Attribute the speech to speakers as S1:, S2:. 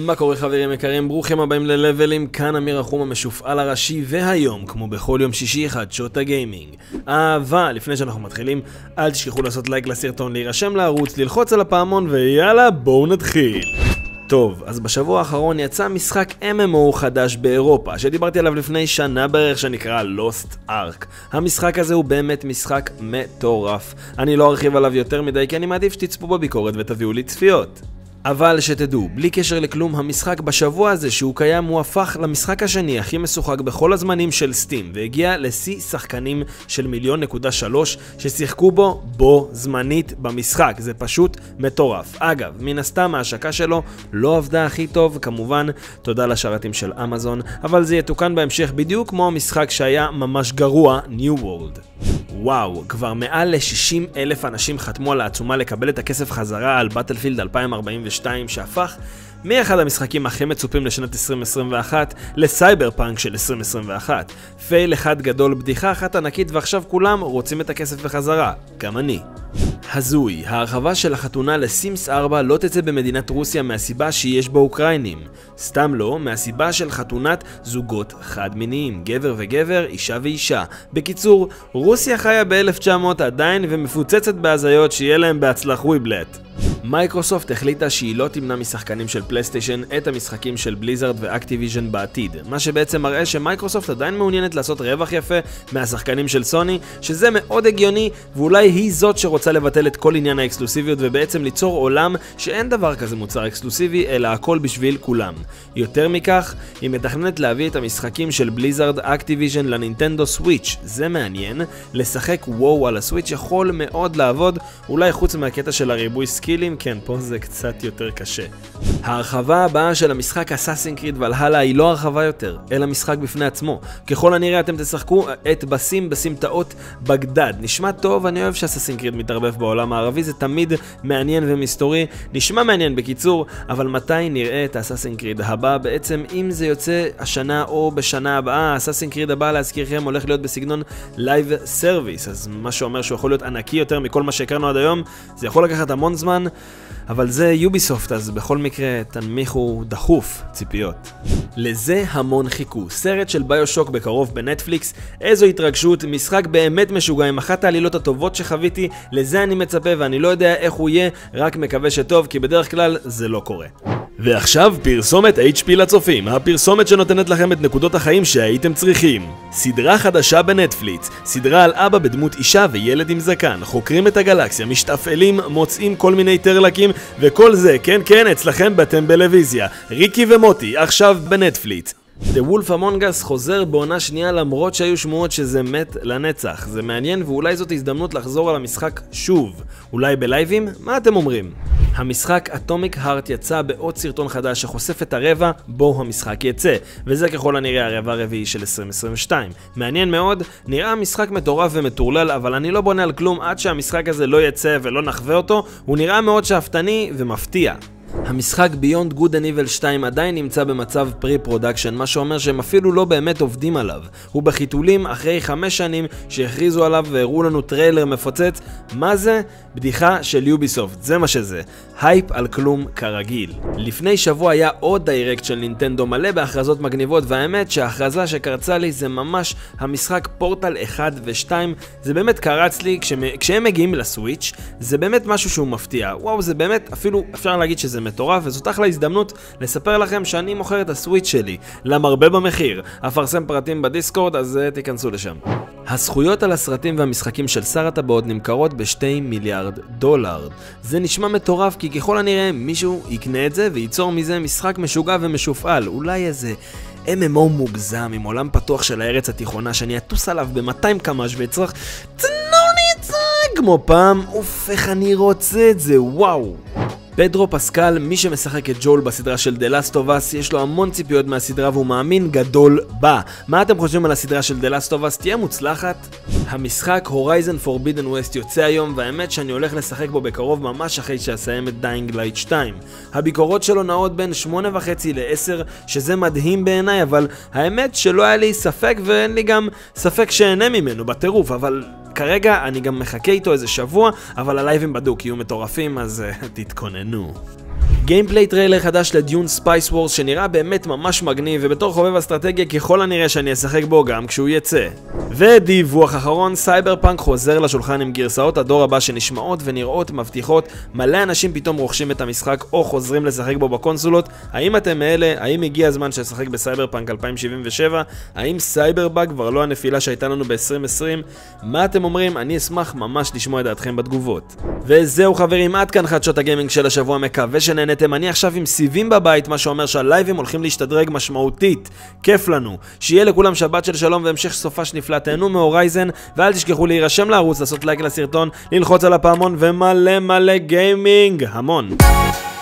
S1: מה קורה חברים יקרים, ברוכים הבאים ללבלים, כאן אמיר החום המשופעל הראשי, והיום, כמו בכל יום שישי, חדשות הגיימינג. אבל לפני שאנחנו מתחילים, אל תשכחו לעשות לייק לסרטון, להירשם לערוץ, ללחוץ על הפעמון, ויאללה, בואו נתחיל. טוב, אז בשבוע האחרון יצא משחק MMO חדש באירופה, שדיברתי עליו לפני שנה בערך, שנקרא Lost Ark. המשחק הזה הוא באמת משחק מטורף. אני לא ארחיב עליו יותר מדי, כי אני מעדיף שתצפו בביקורת ותביאו לי צפיות. אבל שתדעו, בלי קשר לכלום, המשחק בשבוע הזה שהוא קיים הוא הפך למשחק השני הכי משוחק בכל הזמנים של סטים, והגיע לשיא שחקנים של 1,300,000 ששיחקו בו זמנית במשחק. זה פשוט מטורף. אגב, מן הסתם ההשקה שלו לא עבדה הכי טוב, כמובן תודה לשרתים של אמזון, אבל זה יתוקן בהמשך בדיוק כמו המשחק שהיה ממש גרוע, New World. וואו, כבר מעל ל-60,000 אנשים חתמו על העצומה לקבל את הכסף חזרה על Battlefield 2042, שהפך מאחד המשחקים הכי מצופים לשנת 2021 לסייבר פאנק של 2021. פייל אחד גדול, בדיחה אחת ענקית, ועכשיו כולם רוצים את הכסף בחזרה, גם אני. הזוי, ההרחבה של החתונה לסימס 4 לא תצא במדינת רוסיה מהסיבה שיש בה אוקראינים. סתם לא, מהסיבה של חתונת זוגות חד מיניים, גבר וגבר, אישה ואישה. בקיצור, רוסיה חיה ב-1900 עדיין ומפוצצת בהזיות, שיהיה להם בהצלח וויבלט. מייקרוסופט החליטה שהיא לא תמנע משחקנים של פלייסטיישן את המשחקים של בליזארד ואקטיביז'ן בעתיד, מה שבעצם מראה שמייקרוסופט עדיין מעוניינת לעשות רווח יפה מהשחקנים של סוני, שזה מאוד הגיוני, ואולי היא זאת שרוצה לבטל את כל עניין האקסקלוסיביות ובעצם ליצור עולם שאין דבר כזה מוצר אקסקלוסיבי, אלא הכל בשביל כולם. יותר מכך, היא מתכננת להביא את המשחקים של בליזארד אקטיביז'ן לנינטנדו סוויץ'. זה מעניין, לשחק וואו על הסוויץ' יכול מאוד לעבוד, אולי חוץ מהקטע של הריבוי סקילים, כן, פה זה קצת יותר קשה. ההרחבה הבאה של המשחק Assassin's Creed Valhalla היא לא הרחבה יותר, אלא משחק בפני עצמו. ככל הנראה אתם תשחקו את בסמטאות בגדד. נשמע טוב, אני אוהב ש-Assassin's Creed מתערבב בעולם הערבי, זה תמיד מעניין ומסתורי. נשמע מעניין בקיצור, אבל מתי נראה את Assassin's Creed הבא? בעצם אם זה יוצא השנה או בשנה הבאה, Assassin's Creed הבא להזכירכם הולך להיות בסגנון Live Service, אז מה שאומר שהוא יכול להיות ענקי יותר מכל מה שהכרנו עד היום. זה יכול לקחת המון זמן, אבל זה יוביסופט, אז בכל מקרה תנמיכו דחוף ציפיות. לזה המון חיכו, סרט של ביושוק בקרוב בנטפליקס, איזו התרגשות, משחק באמת משוגע עם אחת העלילות הטובות שחוויתי, לזה אני מצפה ואני לא יודע איך הוא יהיה, רק מקווה שטוב, כי בדרך כלל זה לא קורה. ועכשיו פרסומת HP לצופים, הפרסומת שנותנת לכם את נקודות החיים שהייתם צריכים. סדרה חדשה בנטפליקס, סדרה על אבא בדמות אישה וילד עם זקן, חוקרים את הגלקסיה, משתפעלים, מוצאים כל מיני טרלקים, וכל זה, כן כן, אצלכם בטלוויזיה. ריקי ומוטי, עכשיו בנטפליקס. The Wolf Among Us חוזר בעונה שנייה למרות שהיו שמועות שזה מת לנצח. זה מעניין ואולי זאת הזדמנות לחזור על המשחק שוב. אולי בלייבים? מה אתם אומרים? המשחק Atomic Heart יצא בעוד סרטון חדש שחושף את הרבע בו המשחק יצא, וזה ככל הנראה הרבע הרביעי של 2022. מעניין מאוד, נראה משחק מטורף ומטורלל, אבל אני לא בונה על כלום עד שהמשחק הזה לא יצא ולא נחווה אותו. הוא נראה מאוד שאפתני ומפתיע. המשחק Beyond Good and Evil 2 עדיין נמצא במצב פרי-פרודקשן, מה שאומר שהם אפילו לא באמת עובדים עליו. הוא בחיתולים אחרי 5 שנים שהכריזו עליו והראו לנו טריילר מפוצץ. מה זה? בדיחה של יוביסופט, זה מה שזה. הייפ על כלום כרגיל. לפני שבוע היה עוד דיירקט של נינטנדו מלא בהכרזות מגניבות, והאמת שההכרזה שקרצה לי זה ממש המשחק פורטל 1 ו-2. זה באמת קרץ לי כשהם מגיעים לסוויץ', זה באמת משהו שהוא מפתיע. וואו, זה באמת, אפילו אפשר להגיד שזה מטורף, וזאת אחלה הזדמנות לספר לכם שאני מוכר את הסוויץ' שלי למרבה במחיר. אפרסם פרטים בדיסקורד, אז תיכנסו לשם. הזכויות על הסרטים והמשחקים של שר הטבעות נמכרות ב$2 מיליארד. זה נשמע מטורף, כי ככל הנראה מישהו יקנה את זה וייצור מזה משחק משוגע ומשופעל, אולי איזה MMO מוגזם עם עולם פתוח של הארץ התיכונה שאני אטוס עליו ב-200 קמ"ש ואצטרך תנו צג כמו פעם. אוף, איך אני רוצה את זה, וואו. פדרו פסקל, מי שמשחק את ג'ול בסדרה של The Last of Us, יש לו המון ציפיות מהסדרה והוא מאמין גדול בה. מה אתם חושבים על הסדרה של The Last of Us? תהיה מוצלחת? המשחק Horizon Forbidden West יוצא היום, והאמת שאני הולך לשחק בו בקרוב ממש אחרי שאסיים את Dying Light 2. הביקורות שלו נעות בין 8.5 ל-10, שזה מדהים בעיניי, אבל האמת שלא היה לי ספק ואין לי גם ספק שאהנה ממנו בטירוף, אבל כרגע אני גם מחכה איתו איזה שבוע, אבל הלייבים בדוק יהיו מטורפים, אז תתכוננו. גיימפליי טריילר חדש לדיון ספייס וורס שנראה באמת ממש מגניב, ובתור חובב אסטרטגיה ככל הנראה שאני אשחק בו גם כשהוא יצא. ודיווח אחרון, סייבר פאנק חוזר לשולחן עם גרסאות הדור הבא שנשמעות ונראות מבטיחות. מלא אנשים פתאום רוכשים את המשחק או חוזרים לשחק בו בקונסולות. האם אתם מאלה? האם הגיע הזמן לשחק בסייבר פאנק 2077? האם סייבר באג כבר לא הנפילה שהייתה לנו ב-2020? מה אתם אומרים? אני אשמח ממש לשמוע את דעתכם בתגובות. וזהו חברים, עד כאן חדשות הגיימינג של השבוע, מקווה שנהנתם. אני עכשיו עם סיבים בבית, מה שאומר שהלייבים הולכים להשתדרג משמעותית. כיף לנו. שיהיה לכולם שבת של שלום והמשך סופש נפלא. תהנו מהורייזן, ואל תשכחו להירשם לערוץ, לעשות לייק לסרטון, ללחוץ על הפעמון ומלא מלא גיימינג. המון.